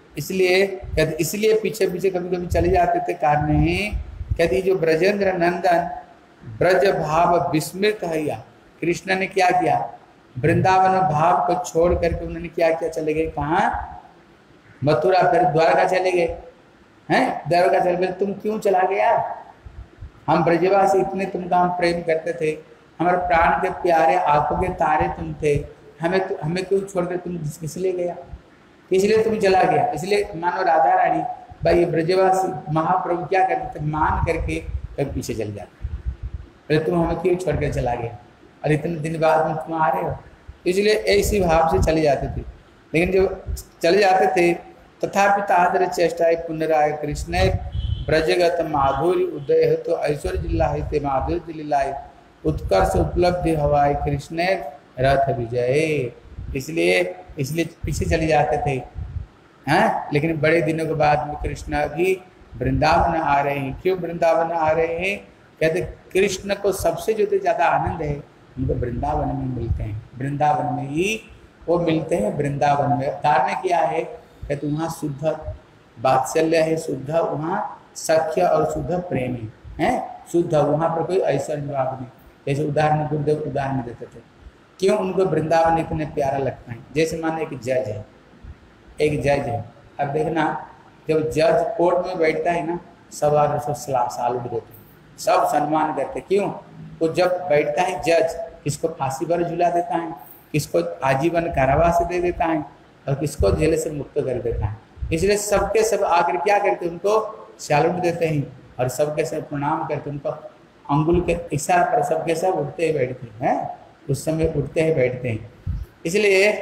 इसलिए कहते इसलिए पीछे पीछे कभी कभी चले जाते थे कारण ही कहती जो ब्रजेंद्र नंदन ब्रज भाव विस्मृत हैया, कृष्ण ने क्या किया, वृंदावन भाव को छोड़ करके उन्होंने क्या किया, चले गए कहाँ, मथुरा, फिर द्वारका चले गए हैं, द्वारका चले गए। तुम क्यों चला गया, हम ब्रजवासी इतने तुमका हम प्रेम करते थे, हमारे प्राण के प्यारे आंखों के तारे तुम थे, हमें तु, हमें क्यों छोड़कर तुम इसलिए गया, इसलिए तुम चला गया। इसलिए मानो राधा रानी भाई ब्रजवासी महाप्रभु क्या करते थे, मान करके कभी पीछे चल जाते, अरे तुम हमें क्यों छोड़ कर चला गया, और इतने दिन बाद में तुम आ रहे हो, इसलिए ऐसी भाव से चले जाते थे। लेकिन जब चले जाते थे तथापि तादर चेष्टाएं पुनराय कृष्ण ब्रजगत माधुर्य उदय है, तो ऐश्वर्य जिला है माधुर्य लीलाए उत्कर्ष उपलब्धि हवाए कृष्ण रथ विजय। इसलिए इसलिए पीछे चले जाते थे हैं, लेकिन बड़े दिनों के बाद में कृष्ण भी वृंदावन आ रहे हैं। क्यों वृंदावन आ रहे हैं, कहते कृष्ण को सबसे जो ज़्यादा आनंद है उनको वृंदावन में मिलते हैं, वृंदावन में ही वो मिलते हैं, वृंदावन में। कारण क्या है, कहते वहाँ शुद्ध वात्सल्य है, शुद्ध वहाँ सख्य और शुद्ध प्रेम है, हैं शुद्ध, वहाँ पर कोई ऐश्वर्य भाव नहीं। जैसे उदाहरण गुरुदेव उदाहरण देते थे, क्यों उनको वृंदावन इतने प्यारा लगता है। जैसे माने एक जज है, एक जज है, अब देखना जब जज कोर्ट में बैठता है ना, सब आगे उसको सालूट देते हैं, सब सम्मान करते। क्यों, वो जब बैठता है जज, किसको फांसी पर झुला देता है, किसको आजीवन कारावास दे देता है, और किसको जेल से मुक्त कर देता है। इसलिए सबके सब आकर क्या करते हैं, उनको सैल्यूट देते हैं, और सबके सब प्रणाम करते, उनको अंगुल के इशारे पर सबके सब उठते ही बैठते हैं, उस समय उठते ही बैठते हैं। इसलिए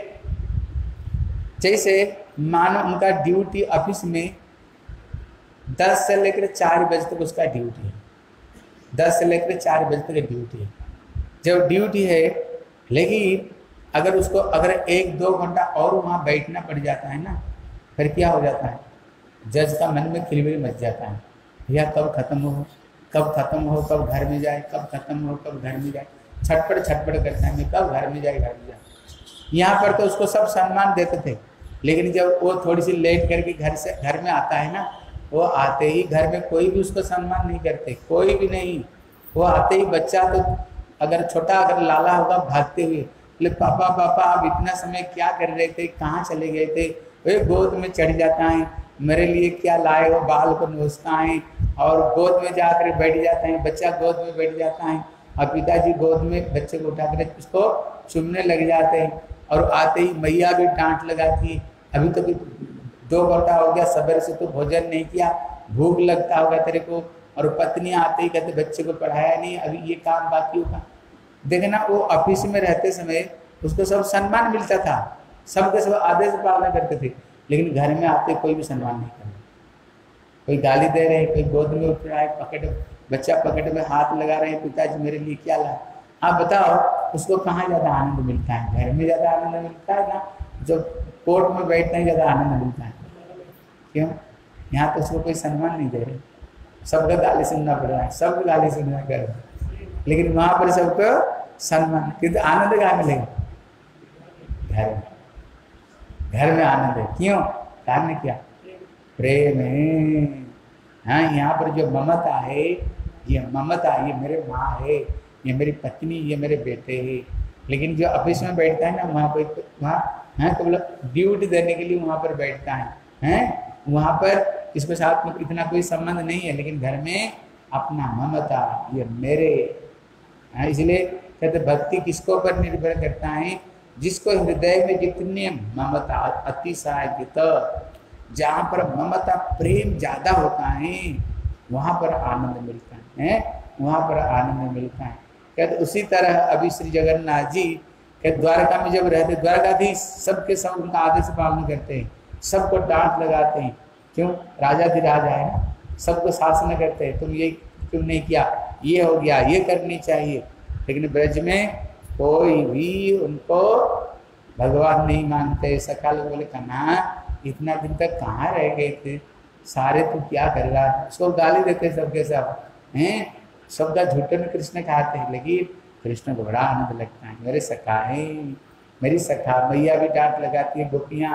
जैसे मानो उनका ड्यूटी ऑफिस में दस से लेकर चार बजे तक उसका ड्यूटी है, दस से लेकर चार बजे तक ड्यूटी है। जब ड्यूटी है, लेकिन अगर उसको अगर एक दो घंटा और वहाँ बैठना पड़ जाता है ना, फिर क्या हो जाता है, जज का मन में खिलबिली मच जाता है, भैया कब खत्म हो, कब खत्म हो, कब घर में जाए, कब खत्म हो, कब घर में जाए, छटपट छटपट करता है, मैं कब घर में जाए, घर में जाए। यहाँ पर तो उसको सब सम्मान देते थे, लेकिन जब वो थोड़ी सी लेट करके घर से घर में आता है ना, वो आते ही घर में कोई भी उसको सम्मान नहीं करते, कोई भी नहीं। वो आते ही बच्चा तो अगर छोटा अगर लाला होगा भागते हुए, बोले पापा पापा आप इतना समय क्या कर रहे थे, कहाँ चले गए थे, वे गोद में चढ़ जाता है, मेरे लिए क्या लाए हो, बाल को नोचता है और गोद में जाकर बैठ जाता है, बच्चा गोद में बैठ जाता है, और पिताजी गोद में बच्चे को उठाकर उसको चूमने लग जाते हैं। और आते ही मैया भी डांट लगाती है, अभी तो दो घंटा हो गया, सवेरे से तो भोजन नहीं किया, भूख लगता होगा तेरे को। और पत्नी आते ही कहते बच्चे को पढ़ाया नहीं, अभी ये काम बाकी होगा। देखना वो ऑफिस में रहते समय उसको सब सम्मान मिलता था, सबके सब आदेश पालना करते थे, लेकिन घर में आते कोई भी सम्मान नहीं करता। कोई गाली दे रहे, कोई गोद में उठ रहा है, पकड़ बच्चा पकड़ में हाथ लगा रहे हैं, पिताजी मेरे लिए क्या लाए। आप बताओ उसको कहाँ ज़्यादा आनंद मिलता है, घर में ज़्यादा आनंद मिलता है ना, जो कोर्ट में बैठने ज़्यादा आनंद मिलता है। क्यों, यहाँ तो उसको कोई सम्मान नहीं दे रहे, सबका गाली सुनना पड़ रहा है, सब गाली सुनना कर रहे हैं, लेकिन वहाँ पर सबको सम्मान, किंतु आनंद कहाँ मिलेगा, घर में, घर में आनंद है। क्यों, कारण क्या, प्रेम है। हाँ, यहाँ पर जो ममता है, ये ममता, ये मेरे माँ है, ये मेरी पत्नी, ये मेरे बेटे है। लेकिन जो ऑफिस में बैठता है ना, वहाँ पर वहाँ है तो मतलब ड्यूटी देने के लिए वहाँ पर बैठता है, हैं वहाँ पर इसके साथ में इतना कोई संबंध नहीं है, लेकिन घर में अपना ममता, ये मेरे। इसलिए कहते भक्ति किसको पर निर्भर करता है, जिसको हृदय में जितनी ममता अतिशय, जहाँ पर ममता प्रेम ज्यादा होता है वहाँ पर आनंद मिलता है, वहाँ पर आनंद मिलता है। कहते उसी तरह अभी श्री जगन्नाथ जी के द्वारका में जब रहते, द्वारकाधीश सबके सब उनका आदेश पालन करते हैं, सबको डांट लगाते हैं। क्यों, राजाधिराज आए ना, सबको शासन करते हैं, तुम ये क्यों नहीं किया, ये हो गया, ये करनी चाहिए। लेकिन ब्रज में कोई भी उनको भगवान नहीं मानते। सकाल बोले कन्हा इतना दिन तक कहाँ रह गए थे, सारे तू क्या कर रहा है, उसको गाली देते सबके सब हैं, सबका झूठे में कृष्ण खाते हैं, लेकिन कृष्ण को बड़ा आनंद लगता है, मेरे सखा है, मेरी सखा। मैया भी डांट लगाती है, गोपियाँ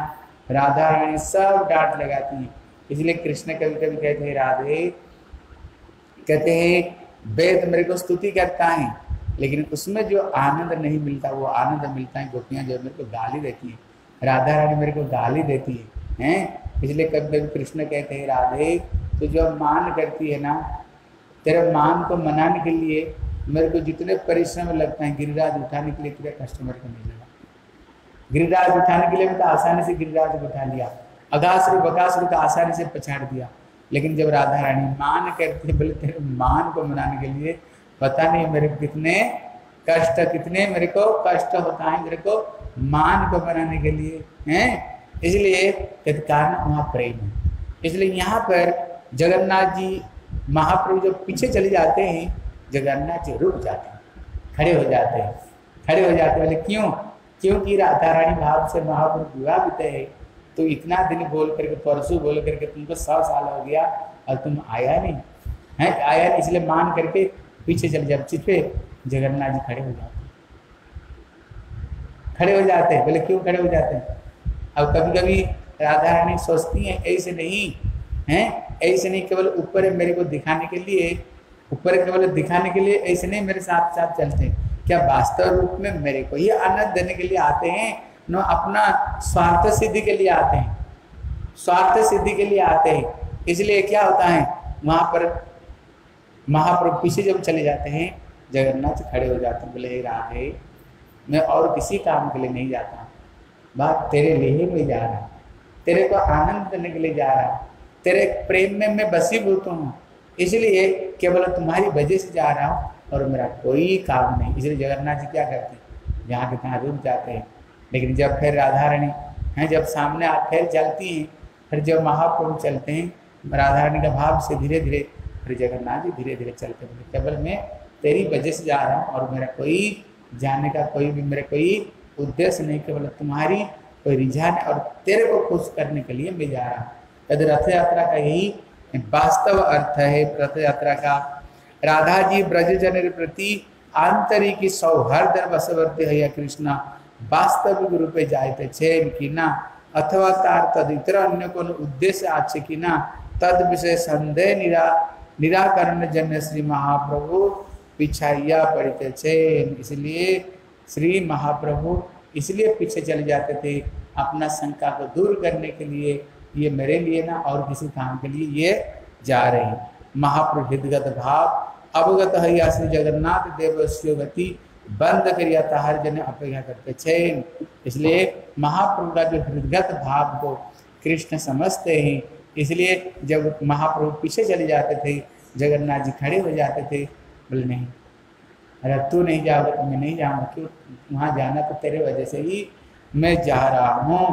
राधा रानी सब डांट लगाती हैं। इसलिए कृष्ण कभी कभी कहते हैं राधे, कहते हैं वेद मेरे को स्तुति करता है, लेकिन उसमें जो आनंद नहीं मिलता वो आनंद मिलता है गोपियां जो मेरे को गाली देती है, राधा रानी मेरे को गाली देती है हैं। इसलिए कभी कभी कृष्ण कहते हैं राधे तो जो मान करती है ना, तेरे मान को मनाने के लिए मेरे को जितने परिश्रम लगता है गिरिराज उठाने के लिए तेरे कस्टमर को नहीं लगा। गिरिराज उठाने के लिए मैं तो आसानी से गिरिराज को उठा लिया, अगासुर बकासुर का आसानी से पछाड़ दिया, लेकिन जब राधा रानी मान करती है बोले तेरे मान को मनाने के लिए पता नहीं मेरे को कितने कष्ट, कितने मेरे को कष्ट होता है मेरे को मान को मनाने के लिए हैं। इसलिए कारण वहाँ प्रेम है। इसलिए यहाँ पर जगन्नाथ जी महाप्रभु जब पीछे चले जाते हैं, जगन्नाथ जी रुक जाते हैं, खड़े हो जाते हैं, खड़े हो जाते हैं। बोले क्यों? क्योंकि राधा रानी भाव से महाप्रभु विवाहित है, तो इतना दिन बोल करके, परसों बोल करके तुमको सौ साल हो गया और तुम आया नहीं है, आया नहीं, इसलिए मान करके पीछे चले जाते। चिपे जगन्नाथ जी खड़े हो जाते हैं, खड़े हो जाते हैं। बोले क्यों खड़े हो जाते हैं? अब कभी कभी राधा रानी सोचती हैं ऐसे नहीं हैं, ऐसे नहीं केवल ऊपर मेरे को दिखाने के लिए, ऊपर केवल दिखाने के लिए ऐसे नहीं मेरे साथ साथ चलते हैं, क्या वास्तव रूप में मेरे को ही आनंद देने के लिए आते हैं? न अपना स्वार्थ सिद्धि के लिए आते हैं, स्वार्थ सिद्धि के लिए आते हैं। इसलिए क्या होता है वहाँ पर महाप्रभु पीछे जब चले जाते हैं, जगन्नाथ खड़े हो जाते हैं। बोले हे राधे, मैं और किसी काम के लिए नहीं जाता, बात तेरे लिए ही मैं जा रहा हूँ, तेरे को आनंद देने के लिए जा रहा हूँ, तेरे प्रेम में मैं बसीभूत हूँ, इसलिए केवल तुम्हारी वजह से जा रहा हूँ और मेरा कोई काम नहीं। इसलिए जगन्नाथ जी क्या करते हैं, जहाँ के तहाँ रुक जाते हैं। लेकिन जब फिर राधा रानी हैं, जब सामने आप फिर चलती हैं, फिर जब महाप्रभु चलते हैं, राधा रानी का भाव से धीरे धीरे फिर जगन्नाथ जी धीरे धीरे चलते हैं। केवल मैं तेरी वजह से जा रहा हूँ और मेरा कोई जाने का कोई भी मेरा कोई उद्देश्य नहीं, केवल तुम्हारी कोई रिझान और तेरे को खुश करने के लिए मैं जा रहा हूँ। यदि रथ यात्रा का यही वास्तव अर्थ है रथ यात्रा का। राधा जी ब्रजजन के प्रति आंतरिक सौहार्द बसवर्ती है कृष्ण वास्तविक रूपे जायते छेन कि ना अथवा तार तद इतर अन्य को उद्देश्य आच्छे कि ना तद विषय संदेह निरा निराकरण जन्य श्री महाप्रभु पिछाइया पड़ते छेन। इसलिए श्री महाप्रभु इसलिए पीछे चले जाते थे, अपना शंका को दूर करने के लिए, ये मेरे लिए ना और किसी काम के लिए ये जा रहे हैं। महाप्रभु हृदगत भाव अवगत है या श्री जगन्नाथ देवस्यो गति बंद करिया ताहर जन अपेक्षा करते छेन। इसलिए महाप्रभु का जो हृदगत भाव को कृष्ण समझते हैं, इसलिए जब महाप्रभु पीछे चले जाते थे, जगन्नाथ जी खड़े हो जाते थे। बोले नहीं, अरे तू नहीं जाओगे तो मैं नहीं जाऊँगा, क्यों? वहाँ जाना तो तेरे वजह से ही मैं जा रहा हूँ।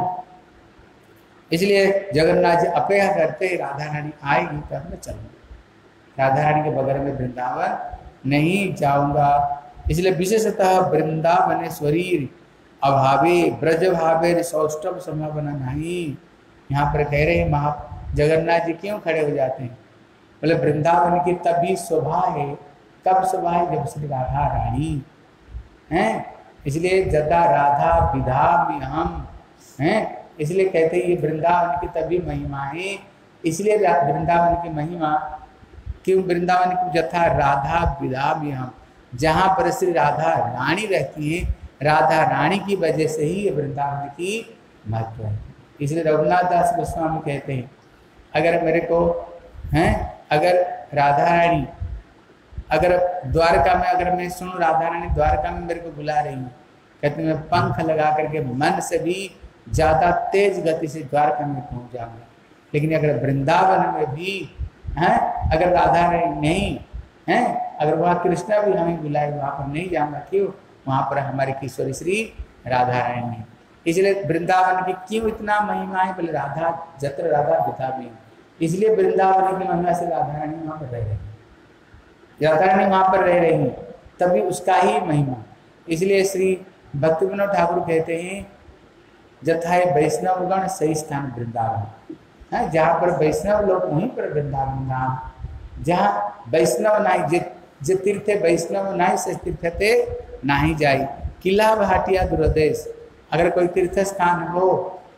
इसलिए जगन्नाथ जी अपेक्षा करते राधा रानी आएगी तब मैं चलूँगा, राधा रानी के बगल में वृंदावन नहीं जाऊँगा। इसलिए विशेषतः वृंदावनेश्वरी अभावे ब्रज भावे सौष्ठव संभावना नहीं। यहाँ पर कह रहे हैं महा जगन्नाथ जी क्यों खड़े हो जाते हैं? बोले वृंदावन की तभी शोभा है, कब शोभा है? जब श्री राधा रानी हैं। इसलिए जदा राधा विधा में हम हैं, इसलिए कहते हैं ये वृंदावन की तभी महिमा है। इसलिए वृंदावन की महिमा क्यों? वृंदावन की जथा राधा विधा में हम, जहाँ पर श्री राधा रानी रहती है, राधा रानी की वजह से ही ये वृंदावन की महत्व है। इसलिए रघुनाथ दास गोस्वामी कहते हैं अगर मेरे को हैं, अगर राधा रानी अगर द्वारका में अगर मैं सुनूं राधा रानी द्वारका में मेरे को बुला रही हूँ, कहते मैं पंख लगा करके मन से भी ज़्यादा तेज गति से द्वारका में पहुँच जाऊँगा। लेकिन अगर वृंदावन में भी हैं, अगर राधा रानी नहीं हैं, अगर वहाँ कृष्णा भी हमें बुलाए, वहाँ पर नहीं जाऊँगा। क्यों? वहाँ पर हमारी किशोरी श्री राधा रानी है। इसलिए वृंदावन की क्यों इतना महिमा है? बोले राधा जत्र राधा पिता भी, इसलिए वृंदावन की महिमा से राधा रानी वहाँ पर रह रही, राधा रानी वहाँ पर रह रही हैं, तभी उसका ही महिमा। इसलिए श्री भक्ति विनोद ठाकुर कहते हैं जथाए वैष्णवगण सही स्थान वृंदावन है। जहाँ पर वैष्णव लोग वहीं पर वृंदावन धाम, जहाँ वैष्णव नाई जे जे तीर्थे वैष्णव नाई से तीर्थते नाही जाई। किला भाटिया दुर्देश, अगर कोई तीर्थ स्थान हो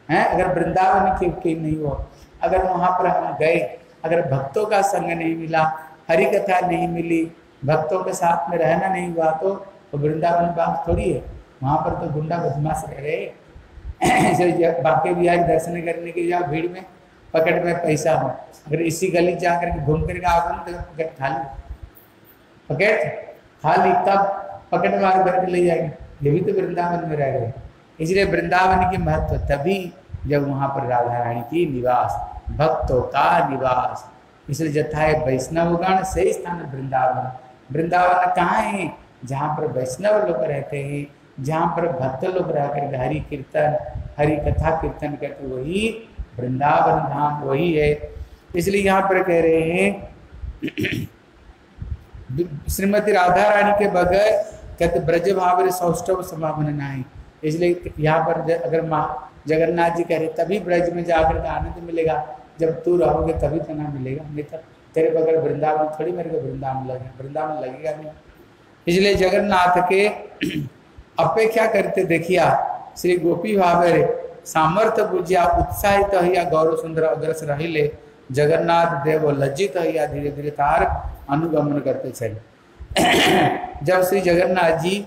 हैं। अगर वृंदावन की, की नहीं हो, अगर वहाँ पर हम गए, अगर भक्तों का संग नहीं मिला, हरि कथा नहीं मिली, भक्तों के साथ में रहना नहीं हुआ, तो, तो वृंदावन बात थोड़ी है। वहाँ पर तो गुंडा बदमाश रह रहे। बाकी बिहारी दर्शन करने के जाओ भीड़ में, पकड़ में पैसा हो, अगर इसी गली जा करके घूम करके आओ तो पकड़ खाली, पकड़ खाली, तब पकड़ मार करके ले जाएंगे। ये भी तो वृंदावन में रह रहे। इसलिए वृंदावन की महत्व तभी जब वहाँ पर राधा रानी की निवास, भक्तों का निवास। इसलिए जथाए वैष्णवगण से स्थान वृंदावन। वृंदावन कहाँ है? जहाँ पर वैष्णव लोग रहते हैं, जहाँ पर भक्त लोग रह कर हरि कीर्तन, हरि कथा कीर्तन करते, वही वृंदावन धाम वही है। इसलिए यहाँ पर कह रहे हैं श्रीमती राधा रानी के बगैर कहते ब्रज भाव सौष्ठव संभावना नहीं। इसलिए यहाँ पर अगर माँ जगन्नाथ जी कह रहे तभी ब्रज में जाकर के आनंद मिलेगा, जब तू रहोगे तभी तो ना मिलेगा, नहीं तो तेरे बगैर वृंदावन थोड़ी मेरे को वृंदावन लगेगा, वृंदावन लगेगा नहीं। इसलिए जगन्नाथ के अपेक्षा करते देखिया श्री गोपी भावे सामर्थ्य बुझिया उत्साहित तो हिया गौरव सुंदर अग्रसर रहिले जगन्नाथ देव लज्जित तो हिया धीरे धीरे तार अनुगमन करते चले। जब श्री जगन्नाथ जी,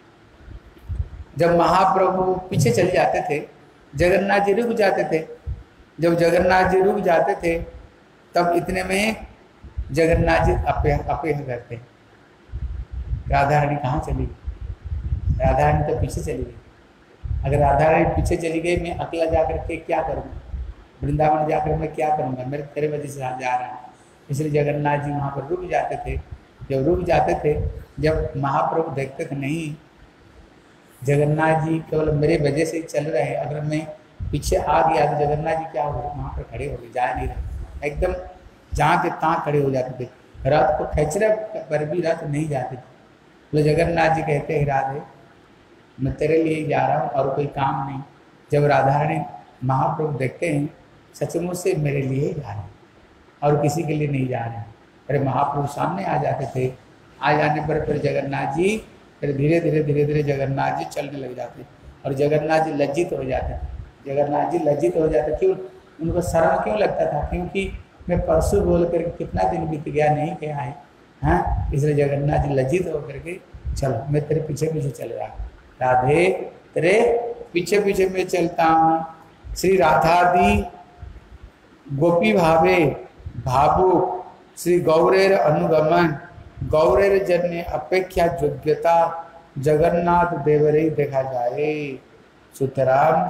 जब महाप्रभु पीछे चले जाते थे, जगन्नाथ जी रुक जाते थे। जब जगन्नाथ जी रुक जाते थे तब इतने में जगन्नाथ जी अपेह अपेह करते, राधा रानी कहाँ चली गई? राधा रानी तो पीछे चली गई। अगर राधा रानी पीछे चली गई, मैं अकेला जाकर के क्या करूँगा? वृंदावन जाकर मैं क्या करूँगा? मेरे तेरे वजह से जा रहा है। इसलिए जगन्नाथ जी वहाँ पर रुक जाते थे। जब रुक जाते थे, जब महाप्रभु देखते थे नहीं जगन्नाथ जी केवल मेरे वजह से ही चल रहे हैं, अगर मैं पीछे आ गया तो जगन्नाथ जी क्या हो गए? वहाँ पर खड़े हो गए, जा नहीं रहे, एकदम जहाँ के तहाँ खड़े हो जाते थे। रथ को खींचने पर भी रथ नहीं जाते थे। तो जगन्नाथ जी कहते हैं राधे मैं तेरे लिए ही जा रहा हूँ और कोई काम नहीं। जब राधा रानी महाप्रभु देखते हैं सचमुच से मेरे लिए ही जा रहे हैं और किसी के लिए नहीं जा रहे हैं। अरे महाप्रभु सामने आ जाते थे, आ जाने पर फिर जगन्नाथ जी फिर धीरे धीरे धीरे धीरे जगन्नाथ जी चलने लग जाते और जगन्नाथ जी लज्जित हो जाते। जगन्नाथ जी लज्जित हो जाते, क्यों? उनको शर्म क्यों लगता था? क्योंकि मैं परसों बोल कर कितना दिन बीत गया नहीं गया है, हाँ। इसलिए जगन्नाथ जी लज्जित होकर के चलो मैं तेरे पीछे पीछे चल रहा, राधे तेरे पीछे पीछे मैं चलता हूँ। श्री राधादी गोपी भावे भावु श्री गौरेर अनुगमन गौरेर जन्य अपेक्षा योग्यता जगन्नाथ देवरे देखा जाए। सुतराम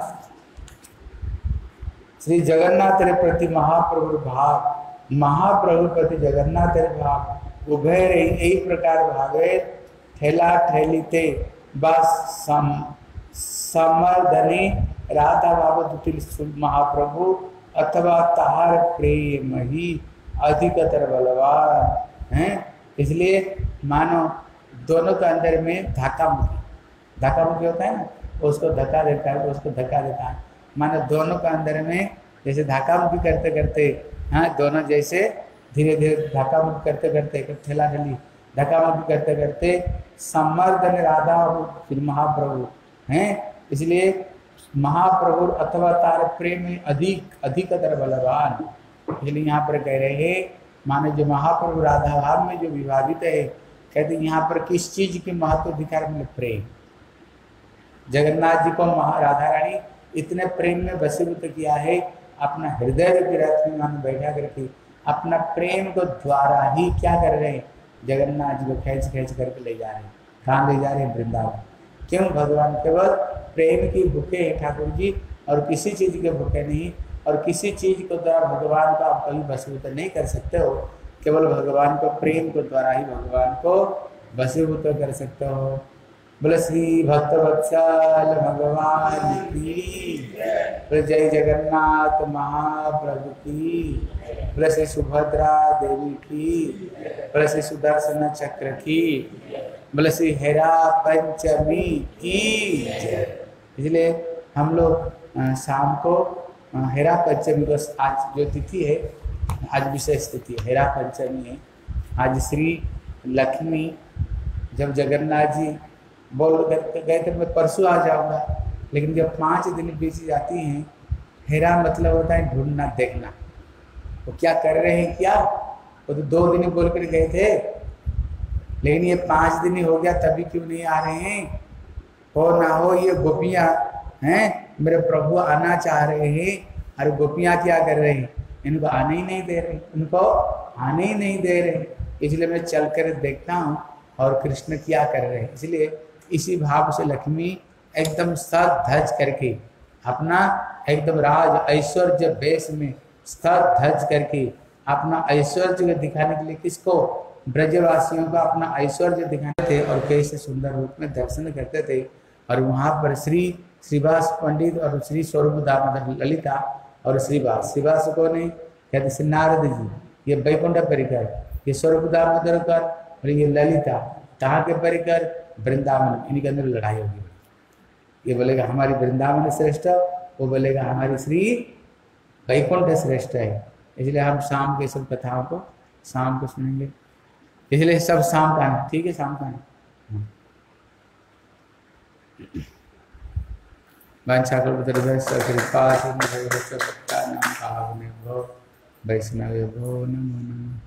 श्री जगन्नाथ रे प्रति महाप्रभु भाव, महाप्रभु प्रति जगन्नाथ रे भाव उभय रही यही प्रकार भावे ठेला ठेली थे बस सम समर्धनी राधा बाबा महाप्रभु अथवा तार प्रेम ही अधिकतर बलवान हैं। इसलिए मानो दोनों के अंदर में धक्का मुक्की, धक्का मुक्की होता है ना, उसको धक्का देता है, उसको धक्का देता है। मानो दोनों के अंदर में जैसे धक्का मुक्की करते करते, हाँ, दोनों जैसे धीरे धीरे धक्का मुक्की करते करते ठेला ठेली धक्का मुक्की करते करते सम्मर्दन राधा फिर महाप्रभु हैं। इसलिए महाप्रभु अथवा तार प्रेम में अधिक अधिकतर बलवान। इसलिए यहाँ पर कह रहे हैं माने जो महाप्रभु राधा भाव में जो विभाजित है, कहते यहाँ पर किस चीज की महत्व दिखा रहे? प्रेम। जगन्नाथ जी को महा राधा रानी इतने प्रेम में वशीभूत किया है, अपना हृदय के रथ में मान बैठा करके अपना प्रेम को द्वारा ही क्या कर रहे हैं? जगन्नाथ जी को खींच खींच करके ले जा रहे हैं। कहाँ ले जा रहे हैं? वृंदावन। क्यों? भगवान केवल प्रेम की भूखे हैं ठाकुर जी, और किसी चीज के भूखे नहीं, और किसी चीज को द्वारा भगवान का आप कभी वशीभूत नहीं कर सकते हो। केवल भगवान को प्रेम को द्वारा ही भगवान को वशीभूत कर सकते हो। बोले श्री भक्त वत्सल भगवान की, बोले जय जगन्नाथ महाप्रभु की, बोले श्री सुभद्रा देवी की, बोले श्री सुदर्शन चक्र की, बोले श्री हेरा पंचमी की। इसलिए हम लोग शाम को हेरा पंचमी को, आज जो तिथि है, आज विशेष तिथि है, हेरा पंचमी है। आज श्री लक्ष्मी जब जगन्नाथ जी बोल गए थे मैं परसों आ जाऊंगा, लेकिन जब पाँच दिन बीत जाती हैं हेरा मतलब होता है ढूंढना, देखना। वो क्या कर रहे हैं क्या, वो तो दो दिन बोल कर गए थे, लेकिन ये पांच दिन ही हो गया, तभी क्यों नहीं आ रहे हैं? हो ना हो ये गोपियां हैं, मेरे प्रभु आना चाह रहे हैं, अरे गोपियां क्या कर रहे हैं, इनको आने ही नहीं दे रहे, उनको आने ही नहीं दे रहे, इसलिए मैं चल कर देखता हूँ और कृष्ण क्या कर रहे हैं। इसलिए इसी भाव से लक्ष्मी एकदम सज धज करके अपना एकदम राज ऐश्वर्य वेश में सज धज करके अपना ऐश्वर्य दिखाने के लिए, किसको, ब्रजवासियों का अपना ऐश्वर्य दिखाते थे और कैसे सुंदर रूप में दर्शन करते थे। और वहाँ पर श्री श्रीवास पंडित और श्री स्वरूप दामोदर ललिता और श्रीवास, श्रीवास को नहीं कहते श्री नारद जी, ये वैकुंठ परिकर, ये स्वरूप दामोदर कर और ये ललिता कहाँ के परिकर, वृंदावन, इनके अंदर लड़ाई होगी। ये बोलेगा हमारी वृंदावन श्रेष्ठ, वो बोलेगा हमारी श्री वैकुंठ श्रेष्ठ है। इसलिए हम शाम के सब कथाओं को शाम को सुनेंगे, इसलिए सब शाम का आना, ठीक है, शाम का आना। वैष्णव नमो नमः।